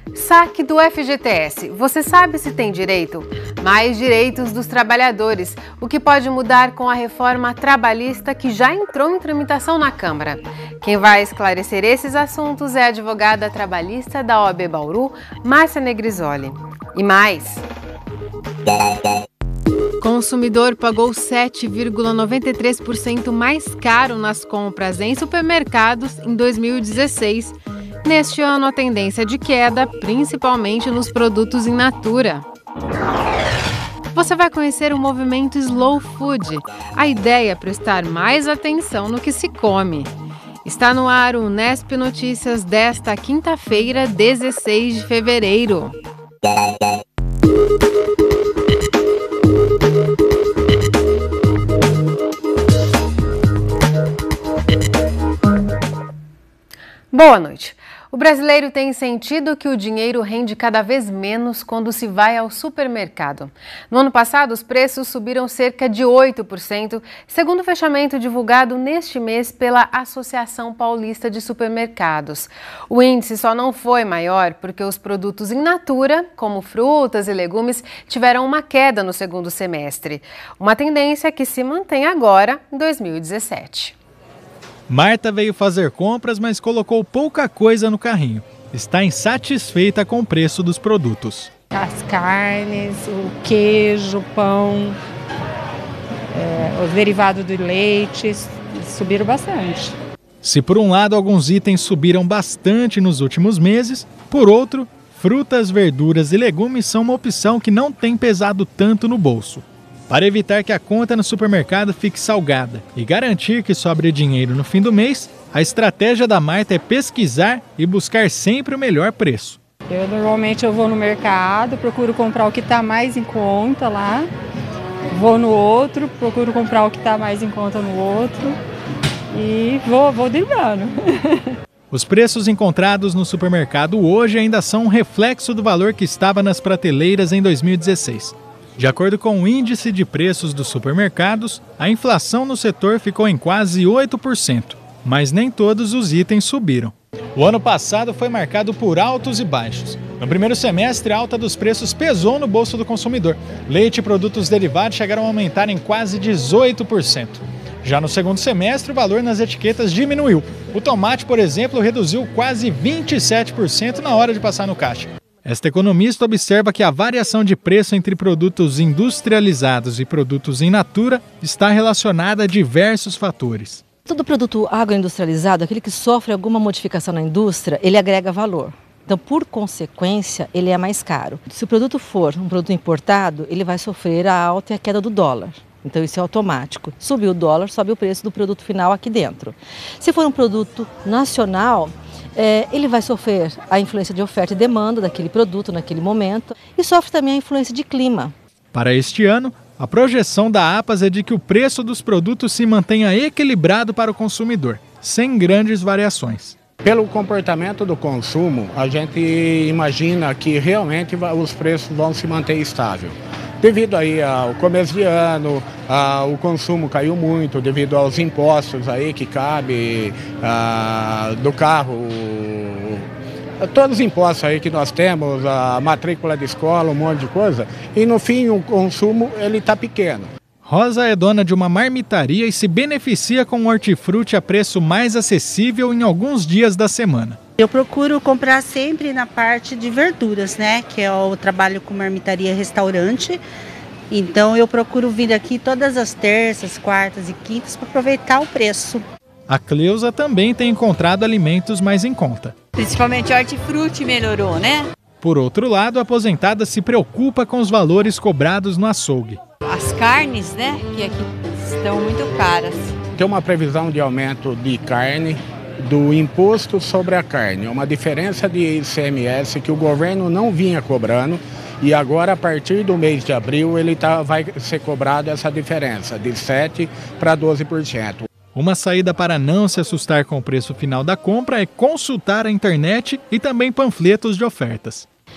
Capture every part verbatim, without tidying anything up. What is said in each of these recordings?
Saque do F G T S. Você sabe se tem direito? Mais direitos dos trabalhadores, o que pode mudar com a reforma trabalhista que já entrou em tramitação na Câmara. Quem vai esclarecer esses assuntos é a advogada trabalhista da O A B Bauru, Márcia Negrisoli. E mais... Consumidor pagou sete vírgula noventa e três por cento mais caro nas compras em supermercados em dois mil e dezesseis. Neste ano, a tendência é de queda, principalmente nos produtos in natura. Você vai conhecer o movimento Slow Food. A ideia é prestar mais atenção no que se come. Está no ar o Unesp Notícias desta quinta-feira, dezesseis de fevereiro. Boa noite. O brasileiro tem sentido que o dinheiro rende cada vez menos quando se vai ao supermercado. No ano passado, os preços subiram cerca de oito por cento, segundo o fechamento divulgado neste mês pela Associação Paulista de Supermercados. O índice só não foi maior porque os produtos in natura, como frutas e legumes, tiveram uma queda no segundo semestre. Uma tendência que se mantém agora, em dois mil e dezessete. Marta veio fazer compras, mas colocou pouca coisa no carrinho. Está insatisfeita com o preço dos produtos. As carnes, o queijo, o pão, é, os derivados do leite subiram bastante. Se por um lado alguns itens subiram bastante nos últimos meses, por outro, frutas, verduras e legumes são uma opção que não tem pesado tanto no bolso. Para evitar que a conta no supermercado fique salgada e garantir que sobre dinheiro no fim do mês, a estratégia da Marta é pesquisar e buscar sempre o melhor preço. Eu normalmente eu vou no mercado, procuro comprar o que está mais em conta lá, vou no outro, procuro comprar o que está mais em conta no outro e vou, vou driblando. Os preços encontrados no supermercado hoje ainda são um reflexo do valor que estava nas prateleiras em dois mil e dezesseis. De acordo com o índice de preços dos supermercados, a inflação no setor ficou em quase oito por cento, mas nem todos os itens subiram. O ano passado foi marcado por altos e baixos. No primeiro semestre, a alta dos preços pesou no bolso do consumidor. Leite e produtos derivados chegaram a aumentar em quase dezoito por cento. Já no segundo semestre, o valor nas etiquetas diminuiu. O tomate, por exemplo, reduziu quase vinte e sete por cento na hora de passar no caixa. Esta economista observa que a variação de preço entre produtos industrializados e produtos in natura está relacionada a diversos fatores. Todo produto agroindustrializado, aquele que sofre alguma modificação na indústria, ele agrega valor. Então, por consequência, ele é mais caro. Se o produto for um produto importado, ele vai sofrer a alta e a queda do dólar. Então, isso é automático. Subiu o dólar, sobe o preço do produto final aqui dentro. Se for um produto nacional, É, ele vai sofrer a influência de oferta e demanda daquele produto naquele momento e sofre também a influência de clima. Para este ano, a projeção da APAS é de que o preço dos produtos se mantenha equilibrado para o consumidor, sem grandes variações. Pelo comportamento do consumo, a gente imagina que realmente os preços vão se manter estável. Devido aí ao começo de ano, ah, o consumo caiu muito devido aos impostos aí que cabe ah, do carro, todos os impostos aí que nós temos, a matrícula de escola, um monte de coisa, e no fim o consumo ele está pequeno. Rosa é dona de uma marmitaria e se beneficia com hortifruti a preço mais acessível em alguns dias da semana. Eu procuro comprar sempre na parte de verduras, né? Que é o trabalho com marmitaria e restaurante. Então eu procuro vir aqui todas as terças, quartas e quintas para aproveitar o preço. A Cleusa também tem encontrado alimentos mais em conta. Principalmente hortifruti melhorou, né? Por outro lado, a aposentada se preocupa com os valores cobrados no açougue. As carnes, né? Que aqui estão muito caras. Tem uma previsão de aumento de carne, do imposto sobre a carne, uma diferença de I C M S que o governo não vinha cobrando e agora a partir do mês de abril ele tá, vai ser cobrado essa diferença de sete para doze por cento. Uma saída para não se assustar com o preço final da compra é consultar a internet e também panfletos de ofertas.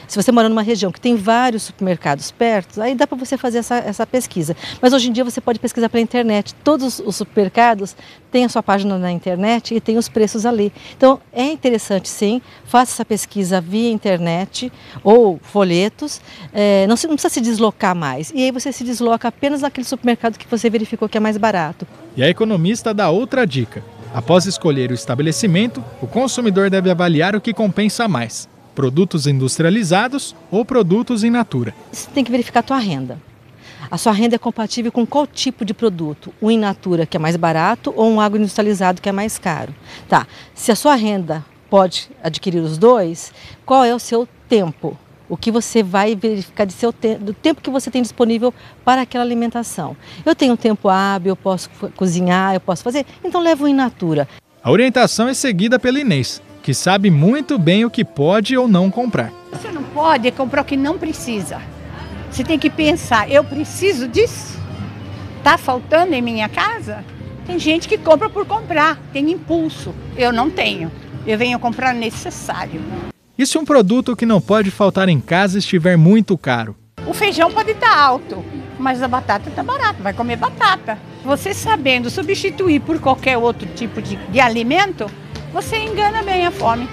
Se você mora numa região que tem vários supermercados perto, aí dá para você fazer essa, essa pesquisa. Mas hoje em dia você pode pesquisar pela internet. Todos os supermercados têm a sua página na internet e tem os preços ali. Então é interessante sim, faça essa pesquisa via internet ou folhetos, é, não, se, não precisa se deslocar mais. E aí você se desloca apenas naquele supermercado que você verificou que é mais barato. E a economista dá outra dica. Após escolher o estabelecimento, o consumidor deve avaliar o que compensa mais: produtos industrializados ou produtos in natura. Você tem que verificar a tua renda. A sua renda é compatível com qual tipo de produto? O in natura, que é mais barato, ou um agroindustrializado, que é mais caro? Tá. Se a sua renda pode adquirir os dois, qual é o seu tempo? O que você vai verificar de seu te- do tempo que você tem disponível para aquela alimentação. Eu tenho tempo hábil, eu posso cozinhar, eu posso fazer, então levo in natura. A orientação é seguida pela Inês, que sabe muito bem o que pode ou não comprar. Você não pode comprar o que não precisa. Você tem que pensar, eu preciso disso? Está faltando em minha casa? Tem gente que compra por comprar, tem impulso. Eu não tenho. Eu venho comprar necessário. E se um produto que não pode faltar em casa estiver muito caro? O feijão pode estar alto, mas a batata está barata, vai comer batata. Você sabendo substituir por qualquer outro tipo de, de alimento, você engana bem a fome.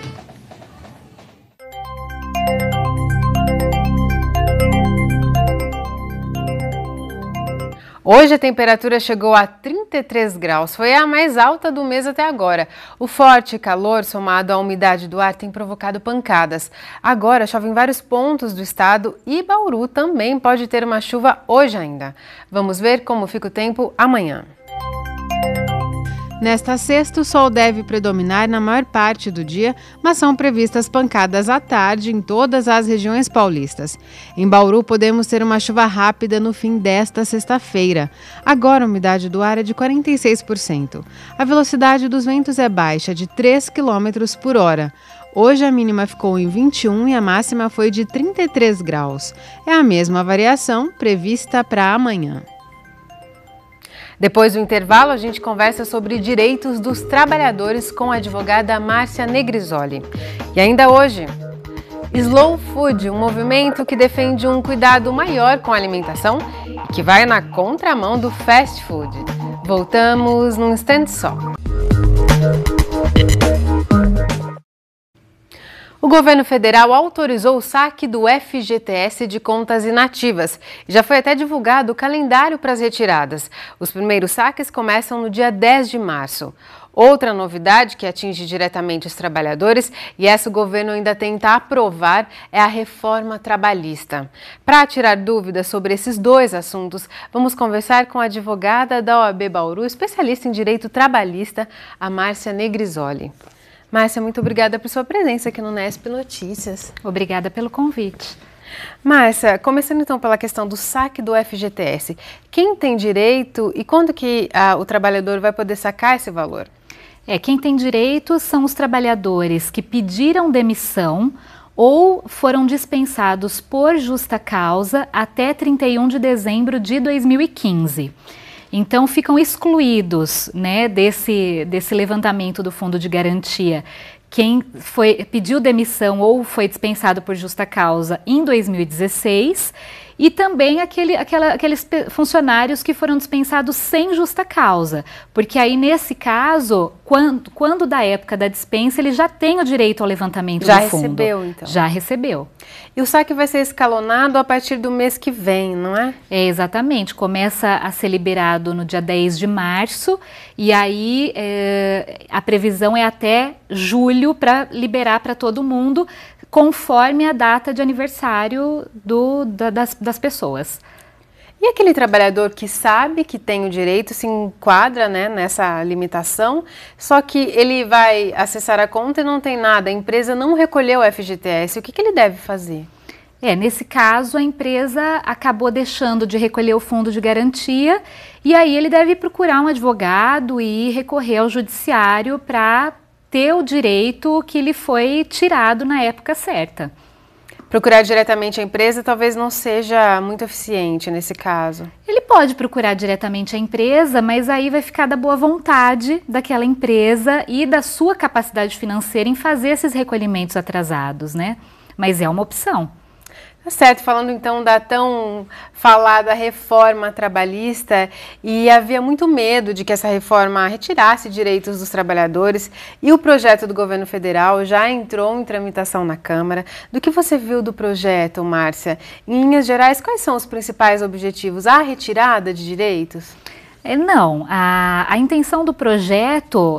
Hoje a temperatura chegou a trinta e três graus, foi a mais alta do mês até agora. O forte calor, somado à umidade do ar, tem provocado pancadas. Agora chove em vários pontos do estado e Bauru também pode ter uma chuva hoje ainda. Vamos ver como fica o tempo amanhã. Nesta sexta, o sol deve predominar na maior parte do dia, mas são previstas pancadas à tarde em todas as regiões paulistas. Em Bauru, podemos ter uma chuva rápida no fim desta sexta-feira. Agora, a umidade do ar é de quarenta e seis por cento. A velocidade dos ventos é baixa, de três quilômetros por hora. Hoje a mínima ficou em vinte e um e a máxima foi de trinta e três graus. É a mesma variação prevista para amanhã. Depois do intervalo, a gente conversa sobre direitos dos trabalhadores com a advogada Márcia Negrisoli. E ainda hoje, Slow Food, um movimento que defende um cuidado maior com a alimentação e que vai na contramão do fast food. Voltamos num instante só. O governo federal autorizou o saque do F G T S de contas inativas e já foi até divulgado o calendário para as retiradas. Os primeiros saques começam no dia dez de março. Outra novidade que atinge diretamente os trabalhadores, e essa o governo ainda tenta aprovar, é a reforma trabalhista. Para tirar dúvidas sobre esses dois assuntos, vamos conversar com a advogada da O A B Bauru, especialista em direito trabalhista, a Márcia Negrisoli. Márcia, muito obrigada por sua presença aqui no Nesp Notícias. Obrigada pelo convite. Márcia, começando então pela questão do saque do F G T S, quem tem direito e quando que ah, o trabalhador vai poder sacar esse valor? É, quem tem direito são os trabalhadores que pediram demissão ou foram dispensados por justa causa até trinta e um de dezembro de dois mil e quinze. Então, ficam excluídos, né, desse, desse levantamento do Fundo de Garantia quem foi, pediu demissão ou foi dispensado por justa causa em dois mil e dezesseis e também aquele, aquela, aqueles funcionários que foram dispensados sem justa causa, porque aí nesse caso, quando, quando da época da dispensa, ele já tem o direito ao levantamento já do fundo. Já recebeu, então? Já recebeu. E o saque vai ser escalonado a partir do mês que vem, não é? É, exatamente. Começa a ser liberado no dia dez de março e aí é, a previsão é até julho para liberar para todo mundo, conforme a data de aniversário do, da, das, das pessoas. E aquele trabalhador que sabe que tem o direito, se enquadra, né, nessa limitação, só que ele vai acessar a conta e não tem nada, a empresa não recolheu o F G T S, o que, que ele deve fazer? É, nesse caso, a empresa acabou deixando de recolher o fundo de garantia e aí ele deve procurar um advogado e recorrer ao judiciário para ter o direito que lhe foi tirado na época certa. Procurar diretamente a empresa talvez não seja muito eficiente nesse caso. Ele pode procurar diretamente a empresa, mas aí vai ficar da boa vontade daquela empresa e da sua capacidade financeira em fazer esses recolhimentos atrasados, né? Mas é uma opção. Tá certo, falando então da tão falada reforma trabalhista, e havia muito medo de que essa reforma retirasse direitos dos trabalhadores, e o projeto do governo federal já entrou em tramitação na Câmara. Do que você viu do projeto, Márcia? Em linhas gerais, quais são os principais objetivos? A retirada de direitos? Não, a, a intenção do projeto,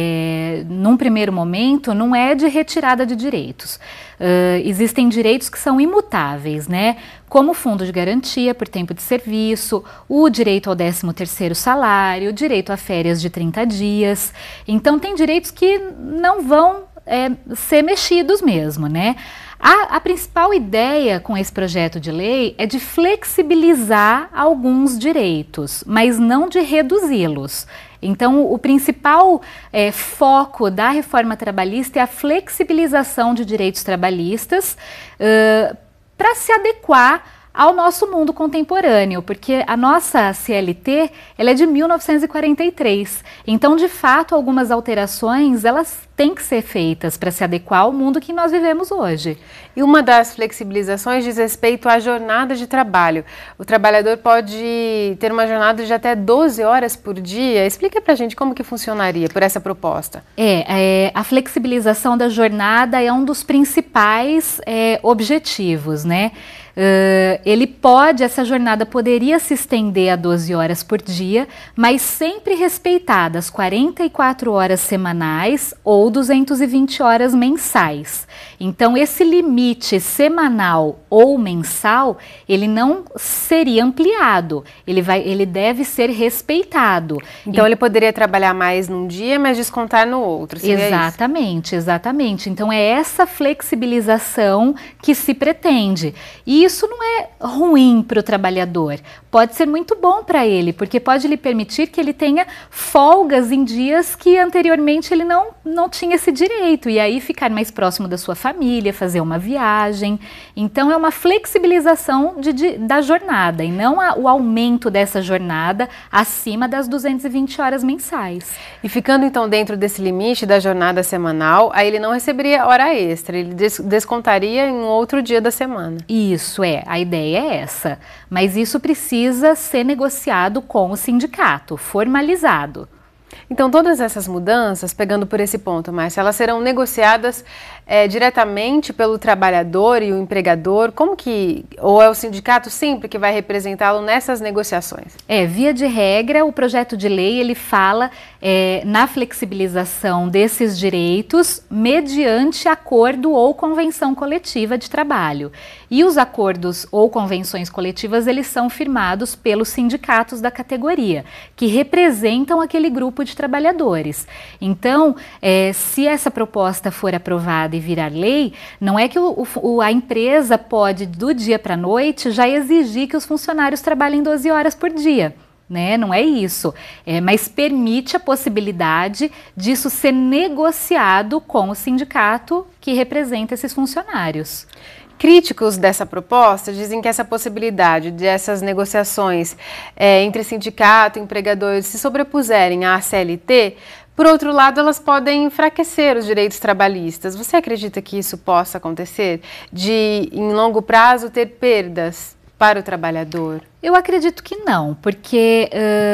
é, num primeiro momento, não é de retirada de direitos. Uh, existem direitos que são imutáveis, né? Como o fundo de garantia por tempo de serviço, o direito ao décimo terceiro salário, o direito a férias de trinta dias. Então, tem direitos que não vão é, ser mexidos mesmo, né? A, a principal ideia com esse projeto de lei é de flexibilizar alguns direitos, mas não de reduzi-los. Então, o principal é, foco da reforma trabalhista é a flexibilização de direitos trabalhistas uh, para se adequar ao nosso mundo contemporâneo, porque a nossa C L T ela é de mil novecentos e quarenta e três. Então, de fato, algumas alterações elas têm que ser feitas para se adequar ao mundo que nós vivemos hoje. E uma das flexibilizações diz respeito à jornada de trabalho. O trabalhador pode ter uma jornada de até doze horas por dia. Explica para a gente como que funcionaria por essa proposta. É, é, a flexibilização da jornada é um dos principais é, objetivos, né? Uh, ele pode, essa jornada poderia se estender a doze horas por dia, mas sempre respeitadas quarenta e quatro horas semanais ou duzentas e vinte horas mensais. Então, esse limite semanal ou mensal, ele não seria ampliado, ele, vai, ele deve ser respeitado. Então, e... ele poderia trabalhar mais num dia, mas descontar no outro, seria Exatamente, isso? exatamente. Então, é essa flexibilização que se pretende. E isso não é ruim para o trabalhador, pode ser muito bom para ele, porque pode lhe permitir que ele tenha folgas em dias que anteriormente ele não, não tinha esse direito, e aí ficar mais próximo da sua família, fazer uma viagem. Então é uma flexibilização de, de, da jornada, e não a, o aumento dessa jornada acima das duzentas e vinte horas mensais. E ficando então dentro desse limite da jornada semanal, aí ele não receberia hora extra, ele des descontaria em um outro dia da semana. Isso é. A ideia é essa, mas isso precisa ser negociado com o sindicato, formalizado. Então, todas essas mudanças, pegando por esse ponto, Márcia, elas serão negociadas é, diretamente pelo trabalhador e o empregador? Como que, ou é o sindicato sempre que vai representá-lo nessas negociações? É, via de regra, o projeto de lei, ele fala é, na flexibilização desses direitos mediante acordo ou convenção coletiva de trabalho. E os acordos ou convenções coletivas, eles são firmados pelos sindicatos da categoria, que representam aquele grupo de trabalhadores. Então, é, se essa proposta for aprovada e virar lei, não é que o, o, a empresa pode, do dia para a noite, já exigir que os funcionários trabalhem doze horas por dia. Né? Não é isso, é, mas permite a possibilidade disso ser negociado com o sindicato que representa esses funcionários. Críticos dessa proposta dizem que essa possibilidade dessas negociações é, entre sindicato e empregador se sobrepuserem à C L T, por outro lado, elas podem enfraquecer os direitos trabalhistas. Você acredita que isso possa acontecer? De, em longo prazo, ter perdas para o trabalhador? Eu acredito que não, porque,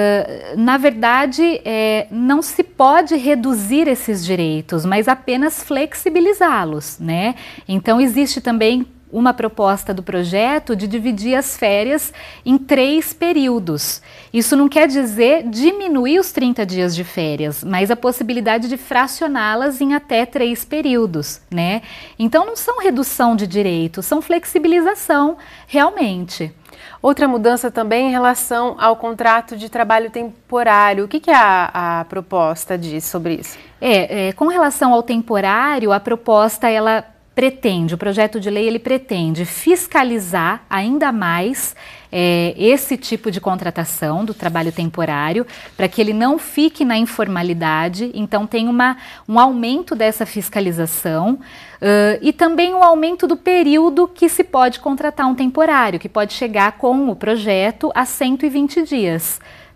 uh, na verdade, é, não se pode reduzir esses direitos, mas apenas flexibilizá-los, né? Então, existe também uma proposta do projeto de dividir as férias em três períodos. Isso não quer dizer diminuir os trinta dias de férias, mas a possibilidade de fracioná-las em até três períodos, né? Então não são redução de direitos, são flexibilização realmente. Outra mudança também em relação ao contrato de trabalho temporário. O que, que a, a proposta diz sobre isso? É, é, com relação ao temporário, a proposta ela pretende, o projeto de lei ele pretende fiscalizar ainda mais é, esse tipo de contratação do trabalho temporário, para que ele não fique na informalidade. Então tem uma, um aumento dessa fiscalização uh, e também um aumento do período que se pode contratar um temporário, que pode chegar com o projeto a cento e vinte dias.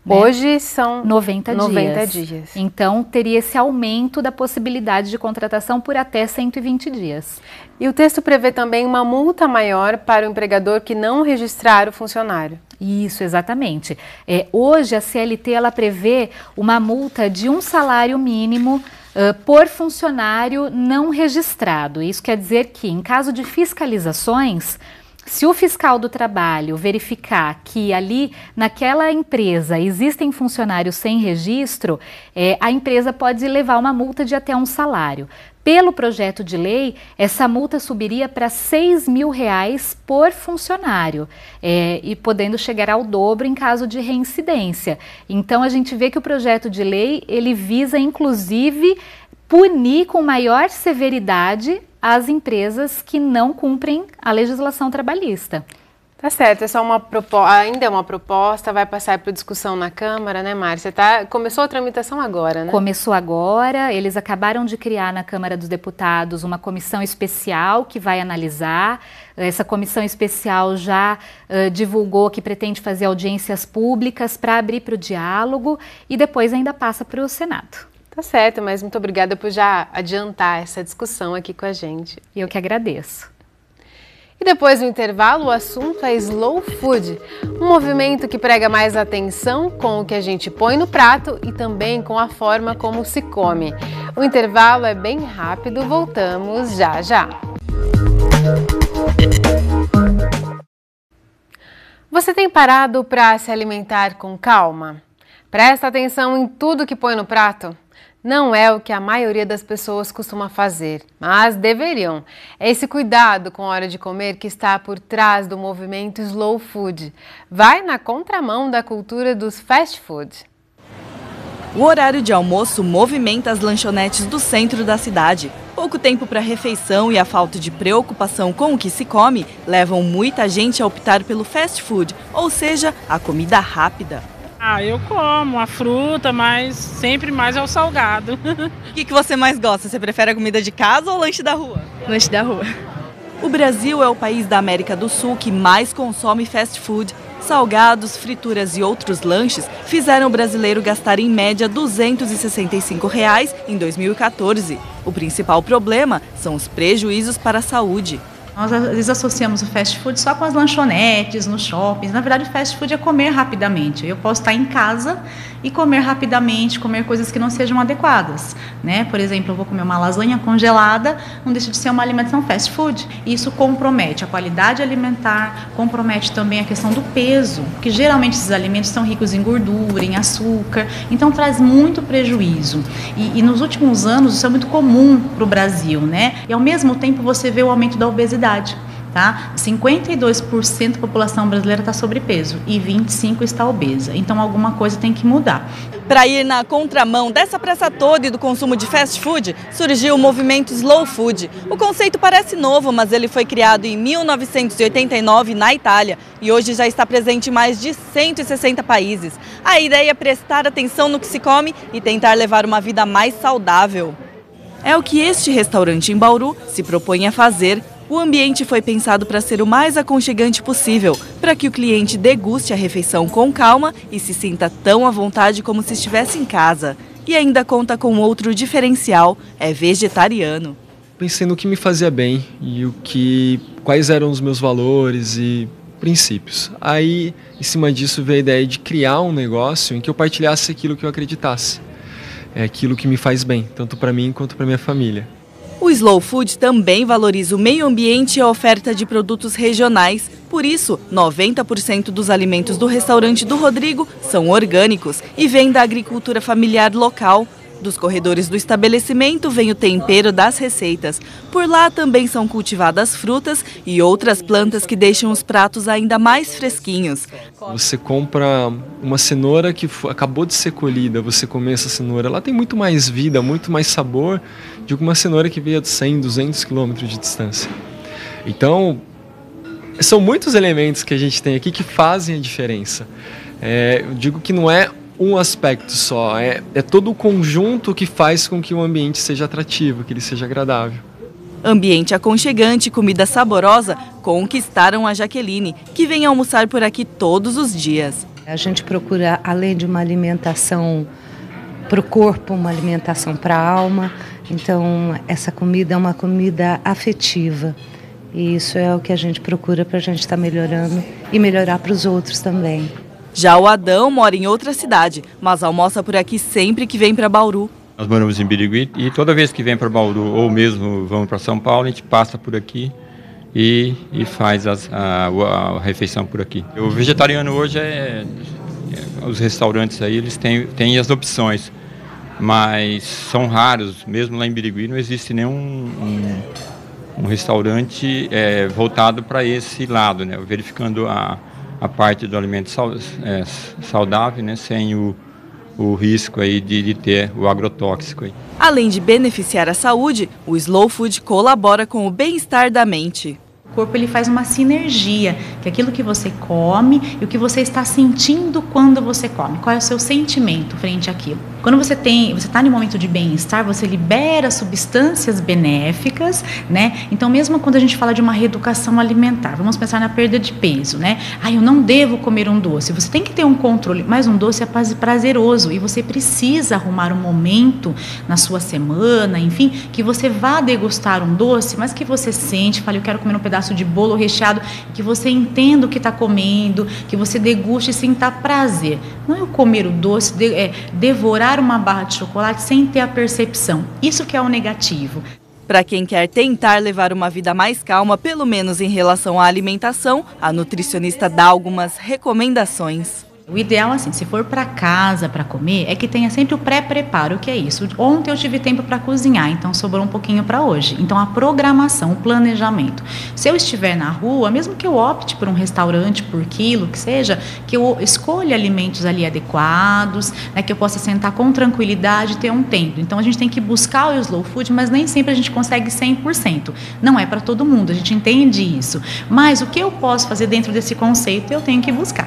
Né? Hoje são noventa, noventa dias. dias. Então, teria esse aumento da possibilidade de contratação por até cento e vinte dias. E o texto prevê também uma multa maior para o empregador que não registrar o funcionário. Isso, exatamente. É, hoje, a C L T ela prevê uma multa de um salário mínimo uh, por funcionário não registrado. Isso quer dizer que, em caso de fiscalizações, se o fiscal do trabalho verificar que ali naquela empresa existem funcionários sem registro, é, a empresa pode levar uma multa de até um salário. Pelo projeto de lei, essa multa subiria para seis mil reais por funcionário, é, e podendo chegar ao dobro em caso de reincidência. Então a gente vê que o projeto de lei ele visa inclusive punir com maior severidade as empresas que não cumprem a legislação trabalhista. Tá certo, é só uma proposta, ainda é uma proposta, vai passar por discussão na Câmara, né, Márcia? Tá, começou a tramitação agora, né? Começou agora, eles acabaram de criar na Câmara dos Deputados uma comissão especial que vai analisar. Essa comissão especial já uh, divulgou que pretende fazer audiências públicas para abrir para o diálogo e depois ainda passa para o Senado. Tá certo, mas muito obrigada por já adiantar essa discussão aqui com a gente. E eu que agradeço. E depois do intervalo, o assunto é Slow Food, um movimento que prega mais atenção com o que a gente põe no prato e também com a forma como se come. O intervalo é bem rápido, voltamos já já. Você tem parado para se alimentar com calma? Presta atenção em tudo que põe no prato? Não é o que a maioria das pessoas costuma fazer, mas deveriam. É esse cuidado com a hora de comer que está por trás do movimento Slow Food. Vai na contramão da cultura dos fast food. O horário de almoço movimenta as lanchonetes do centro da cidade. Pouco tempo para a refeição e a falta de preocupação com o que se come levam muita gente a optar pelo fast food, ou seja, a comida rápida. Ah, eu como a fruta, mas sempre mais é o salgado. O que, que você mais gosta? Você prefere a comida de casa ou lanche da rua? Lanche da rua. O Brasil é o país da América do Sul que mais consome fast food. Salgados, frituras e outros lanches fizeram o brasileiro gastar em média duzentos e sessenta e cinco reais em dois mil e quatorze. O principal problema são os prejuízos para a saúde. Nós às vezes associamos o fast food só com as lanchonetes, nos shoppings. Na verdade, o fast food é comer rapidamente. Eu posso estar em casa e comer rapidamente, comer coisas que não sejam adequadas, né? Por exemplo, eu vou comer uma lasanha congelada, não deixa de ser uma alimentação fast food. Isso compromete a qualidade alimentar, compromete também a questão do peso, porque geralmente esses alimentos são ricos em gordura, em açúcar, então traz muito prejuízo. E, e nos últimos anos isso é muito comum para o Brasil, né? E ao mesmo tempo você vê o aumento da obesidade. Tá? cinquenta e dois por cento da população brasileira está sobrepeso e vinte e cinco por cento está obesa. Então alguma coisa tem que mudar. Para ir na contramão dessa pressa toda e do consumo de fast food, surgiu o movimento Slow Food. O conceito parece novo, mas ele foi criado em mil novecentos e oitenta e nove na Itália e hoje já está presente em mais de cento e sessenta países. A ideia é prestar atenção no que se come e tentar levar uma vida mais saudável. É o que este restaurante em Bauru se propõe a fazer. O ambiente foi pensado para ser o mais aconchegante possível, para que o cliente deguste a refeição com calma e se sinta tão à vontade como se estivesse em casa. E ainda conta com outro diferencial, é vegetariano. Pensei no que me fazia bem e o que, quais eram os meus valores e princípios. Aí, em cima disso, veio a ideia de criar um negócio em que eu partilhasse aquilo que eu acreditasse. É aquilo que me faz bem, tanto para mim quanto para minha família. O Slow Food também valoriza o meio ambiente e a oferta de produtos regionais. Por isso, noventa por cento dos alimentos do restaurante do Rodrigo são orgânicos e vêm da agricultura familiar local. Dos corredores do estabelecimento vem o tempero das receitas. Por lá também são cultivadas frutas e outras plantas que deixam os pratos ainda mais fresquinhos. Você compra uma cenoura que acabou de ser colhida, você come essa cenoura, ela tem muito mais vida, muito mais sabor do que uma cenoura que veio de cem, duzentos quilômetros de distância. Então, são muitos elementos que a gente tem aqui que fazem a diferença. É, eu digo que não é um aspecto só, é, é todo o conjunto que faz com que o ambiente seja atrativo, que ele seja agradável. Ambiente aconchegante e comida saborosa conquistaram a Jaqueline, que vem almoçar por aqui todos os dias. A gente procura, além de uma alimentação para o corpo, uma alimentação para a alma. Então, essa comida é uma comida afetiva. E isso é o que a gente procura para a gente estar melhorando e melhorar para os outros também. Já o Adão mora em outra cidade, mas almoça por aqui sempre que vem para Bauru. Nós moramos em Birigui e toda vez que vem para Bauru ou mesmo vamos para São Paulo, a gente passa por aqui e, e faz as, a, a refeição por aqui. O vegetariano hoje é, é os restaurantes aí, eles têm, têm as opções, mas são raros. Mesmo lá em Birigui não existe nenhum um, um restaurante é, voltado para esse lado, né? Verificando a, a parte do alimento saudável, né? Sem o o risco aí de, de ter o agrotóxico aí. Além de beneficiar a saúde, o Slow Food colabora com o bem-estar da mente. O corpo ele faz uma sinergia, que é aquilo que você come e o que você está sentindo quando você come. Qual é o seu sentimento frente àquilo? Quando você tem, você está em um momento de bem-estar, você libera substâncias benéficas, né? Então, mesmo quando a gente fala de uma reeducação alimentar, vamos pensar na perda de peso, né? Ah, eu não devo comer um doce. Você tem que ter um controle, mas um doce é prazeroso e você precisa arrumar um momento na sua semana, enfim, que você vá degustar um doce, mas que você sente, fale, eu quero comer um pedaço de bolo recheado, que você entenda o que está comendo, que você deguste e sinta prazer. Não é eu comer o doce, de, é, devorar uma barra de chocolate sem ter a percepção. Isso que é o negativo. Para quem quer tentar levar uma vida mais calma, pelo menos em relação à alimentação, a nutricionista dá algumas recomendações. O ideal, assim, se for para casa para comer, é que tenha sempre o pré-preparo. O que é isso? Ontem eu tive tempo para cozinhar, então sobrou um pouquinho para hoje. Então a programação, o planejamento. Se eu estiver na rua, mesmo que eu opte por um restaurante por quilo, que seja, que eu escolha alimentos ali adequados, né, que eu possa sentar com tranquilidade e ter um tempo. Então a gente tem que buscar o slow food, mas nem sempre a gente consegue cem por cento. Não é para todo mundo, a gente entende isso. Mas o que eu posso fazer dentro desse conceito, eu tenho que buscar.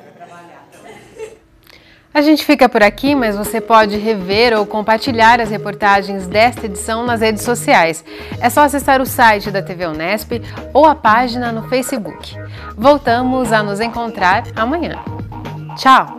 A gente fica por aqui, mas você pode rever ou compartilhar as reportagens desta edição nas redes sociais. É só acessar o site da T V Unesp ou a página no Facebook. Voltamos a nos encontrar amanhã. Tchau!